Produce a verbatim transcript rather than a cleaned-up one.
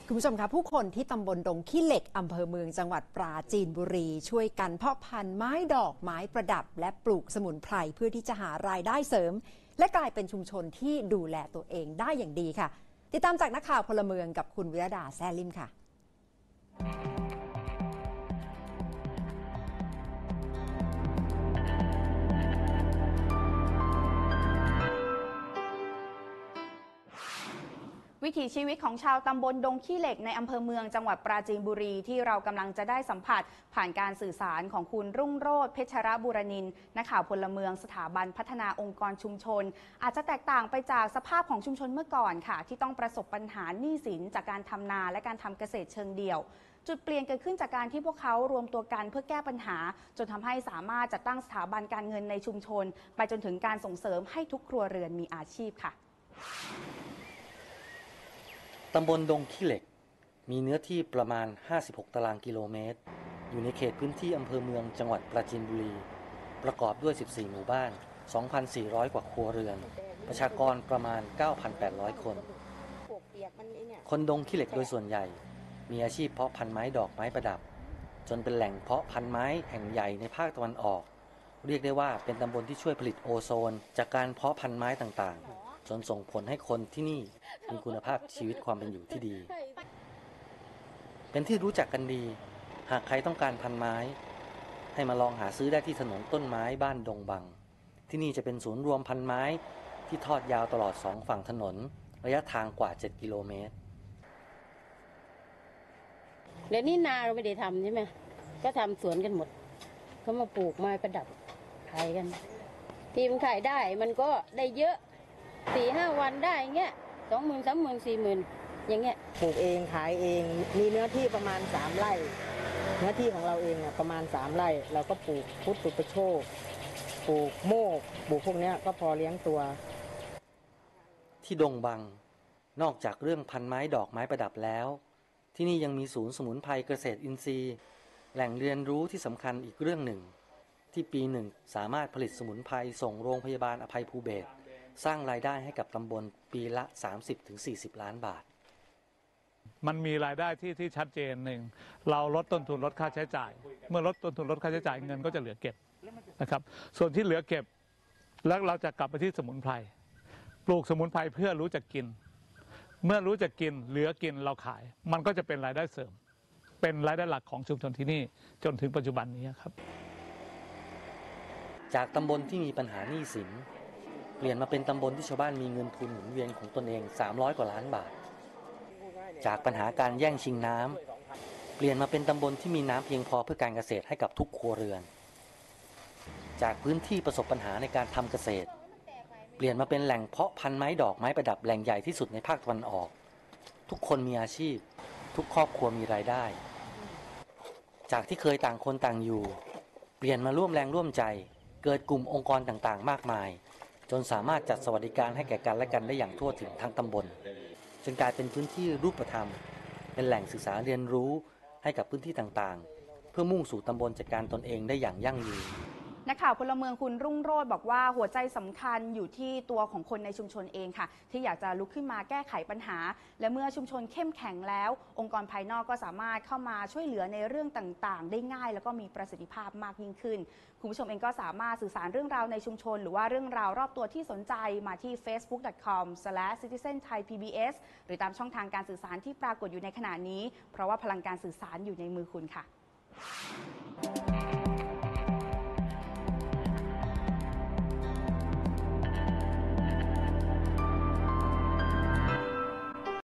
คุณผู้ชมคะผู้คนที่ตำบลดงขี้เหล็กอำเภอเมืองจังหวัดปราจีนบุรีช่วยกันเพาะพันธุ์ไม้ดอกไม้ประดับและปลูกสมุนไพรเพื่อที่จะหารายได้เสริมและกลายเป็นชุมชนที่ดูแลตัวเองได้อย่างดีค่ะติดตามจากนักข่าวพลเมืองกับคุณวิรดาแซ่ลิมค่ะวิถีชีวิตของชาวตำบลดงขี้เหล็กในอำเภอเมืองจังหวัดปราจีนบุรีที่เรากำลังจะได้สัมผัสผ่านการสื่อสารของคุณรุ่งโรจน์เพชรบุรนินทร์นักข่าวพลเมืองสถาบันพัฒนาองค์กรชุมชนอาจจะแตกต่างไปจากสภาพของชุมชนเมื่อก่อนค่ะที่ต้องประสบปัญหาหนี้สินจากการทำนาและการทำเกษตรเชิงเดี่ยวจุดเปลี่ยนเกิดขึ้นจากการที่พวกเขารวมตัวกันเพื่อแก้ปัญหาจนทำให้สามารถจัดตั้งสถาบันการเงินในชุมชนไปจนถึงการส่งเสริมให้ทุกครัวเรือนมีอาชีพค่ะตำบลดงขี้เหล็กมีเนื้อที่ประมาณห้าสิบหกตารางกิโลเมตรอยู่ในเขตพื้นที่อำเภอเมืองจังหวัดปราจีนบุรีประกอบด้วยสิบสี่หมู่บ้าน สองพันสี่ร้อย กว่าครัวเรือนประชากรประมาณ เก้าพันแปดร้อย คนคนดงขี้เหล็กโดยส่วนใหญ่มีอาชีพเพาะพันธุ์ไม้ดอกไม้ประดับจนเป็นแหล่งเพาะพันธุ์ไม้แห่งใหญ่ในภาคตะวันออกเรียกได้ว่าเป็นตำบลที่ช่วยผลิตโอโซนจากการเพาะพันธุ์ไม้ต่างๆจนส่งผลให้คนที่นี่มีคุณภาพชีวิตความเป็นอยู่ที่ดีเป็นที่รู้จักกันดีหากใครต้องการพันไม้ให้มาลองหาซื้อได้ที่ถนนต้นไม้บ้านดงบังที่นี่จะเป็นศูนย์รวมพันไม้ที่ทอดยาวตลอดสองฝั่งถนนระยะทางกว่าเจ็ดกิโลเมตรเดี๋ยวนี้นาเราไม่ได้ทำใช่ไหมก็ทำสวนกันหมดเขามาปลูกไม้ประดับขายกันทีมขายได้มันก็ได้เยอะสี่ห้าวันได้เงี้ยสองหมื่นสามหมื่นสี่หมื่นอย่างเงี้ยปลูกเองขายเองมีเนื้อที่ประมาณสามไร่เนื้อที่ของเราเองอ่ะประมาณสามไร่เราก็ปลูกพุทธประโชคปลูกโมกปลูกพวกเนี้ยก็พอเลี้ยงตัวที่ดงบังนอกจากเรื่องพันไม้ดอกไม้ประดับแล้วที่นี่ยังมีศูนย์สมุนไพรเกษตรอินทรีย์แหล่งเรียนรู้ที่สำคัญอีกเรื่องหนึ่งที่ปีหนึ่งสามารถผลิตสมุนไพรส่งโรงพยาบาลอภัยภูเบศรสร้างรายได้ให้กับตำบลปีละ สามสิบถึงสี่สิบ ล้านบาทมันมีรายได้ที่ที่ชัดเจนหนึ่งเราลดต้นทุนลดค่าใช้จ่ายเมื่อลดต้นทุนลดค่าใช้จ่ายเงินก็จะเหลือเก็บนะครับส่วนที่เหลือเก็บแล้วเราจะกลับไปที่สมุนไพรปลูกสมุนไพรเพื่อรู้จักกินเมื่อรู้จักกินเหลือกินเราขายมันก็จะเป็นรายได้เสริมเป็นรายได้หลักของชุมชนที่นี่จนถึงปัจจุบันนี้ครับจากตำบลที่มีปัญหาหนี้สินเปลี่ยนมาเป็นตำบลที่ชาวบ้านมีเงินทุนหมุนเวียนของตนเองสามร้อยกว่าล้านบาทจากปัญหาการแย่งชิงน้ำเปลี่ยนมาเป็นตำบลที่มีน้ำเพียงพอเพื่อการเกษตรให้กับทุกครัวเรือนจากพื้นที่ประสบปัญหาในการทำเกษตรเปลี่ยนมาเป็นแหล่งเพาะพันธุ์ไม้ดอกไม้ประดับแหล่งใหญ่ที่สุดในภาคตะวันออกทุกคนมีอาชีพทุกครอบครัวมีรายได้จากที่เคยต่างคนต่างอยู่เปลี่ยนมาร่วมแรงร่วมใจเกิดกลุ่มองค์กรต่างๆมากมายจนสามารถจัดสวัสดิการให้แก่กันและกันได้อย่างทั่วถึงทั้งตำบลจนกลายเป็นพื้นที่รูปธรรมเป็นแหล่งศึกษาเรียนรู้ให้กับพื้นที่ต่างๆเพื่อมุ่งสู่ตำบลจัดการตนเองได้อย่างยั่งยืนนักข่าวพลเมืองคุณรุ่งโรจน์บอกว่าหัวใจสำคัญอยู่ที่ตัวของคนในชุมชนเองค่ะที่อยากจะลุกขึ้นมาแก้ไขปัญหาและเมื่อชุมชนเข้มแข็งแล้วองค์กรภายนอกก็สามารถเข้ามาช่วยเหลือในเรื่องต่างๆได้ง่ายแล้วก็มีประสิทธิภาพมากยิ่งขึ้นคุณผู้ชมเองก็สามารถสื่อสารเรื่องราวในชุมชนหรือว่าเรื่องราวรอบตัวที่สนใจมาที่ เฟซบุ๊ก ดอท คอม สแลช ซิติเซน ไทย พี บี เอส หรือตามช่องทางการสื่อสารที่ปรากฏอยู่ในขณะนี้เพราะว่าพลังการสื่อสารอยู่ในมือคุณค่ะ